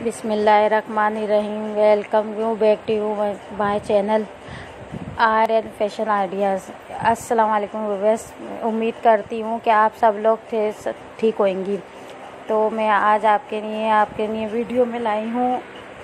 बिस्मिल्लाहिर्रहमानिर्रहीम। Welcome you back to you my channel art and fashion ideas. अस्सलाम वालेकुम viewers, उम्मीद करती हूँ कि आप सब लोग ठीक होंगी। तो मैं आज आपके लिए वीडियो में लाई हूँ।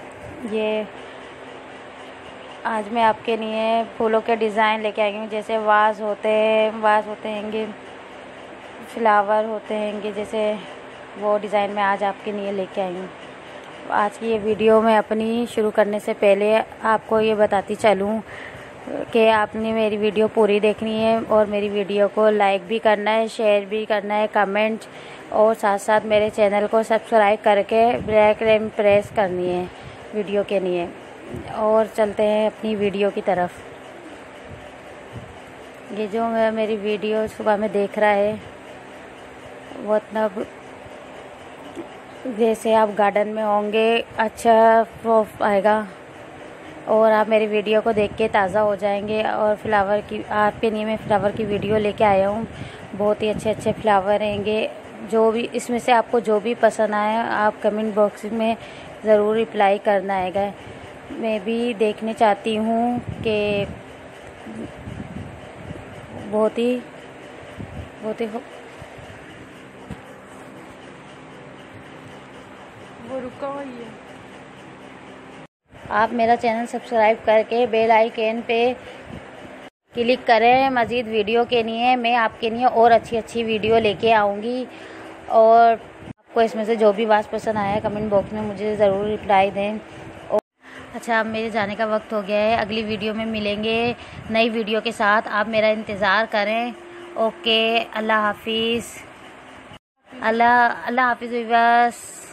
आज मैं आपके लिए फूलों के डिज़ाइन लेके आई हूँ। जैसे वाज होते हैंगे, फ्लावर होते हैंगे, जैसे वो डिज़ाइन मैं आज आपके लिए लेके आई हूँ। आज की ये वीडियो मैं अपनी शुरू करने से पहले आपको ये बताती चलूँ कि आपने मेरी वीडियो पूरी देखनी है और मेरी वीडियो को लाइक भी करना है, शेयर भी करना है, कमेंट और साथ साथ मेरे चैनल को सब्सक्राइब करके बेल आइकन प्रेस करनी है वीडियो के लिए। और चलते हैं अपनी वीडियो की तरफ। ये जो मेरी वीडियो सुबह में देख रहा है वो इतना, जैसे आप गार्डन में होंगे अच्छा प्रूफ आएगा और आप मेरी वीडियो को देख के ताज़ा हो जाएंगे। और फ्लावर की आपके लिए मैं फ्लावर की वीडियो लेके आया हूँ। बहुत ही अच्छे अच्छे फ्लावर रहेंगे। जो भी इसमें से आपको जो भी पसंद आए आप कमेंट बॉक्स में ज़रूर रिप्लाई करना आएगा। मैं भी देखने चाहती हूँ कि बहुत ही वो रुका हुआ ही है। आप मेरा चैनल सब्सक्राइब करके बेल आइकन पे क्लिक करें। मज़ीद वीडियो के लिए मैं आपके लिए और अच्छी वीडियो लेके आऊँगी। और आपको इसमें से जो भी बात पसंद आया कमेंट बॉक्स में मुझे ज़रूर रिप्लाई दें। और अच्छा, अब मेरे जाने का वक्त हो गया है। अगली वीडियो में मिलेंगे नई वीडियो के साथ। आप मेरा इंतज़ार करें। ओके, अल्लाह हाफिज़। अल्लाह हाफिज़।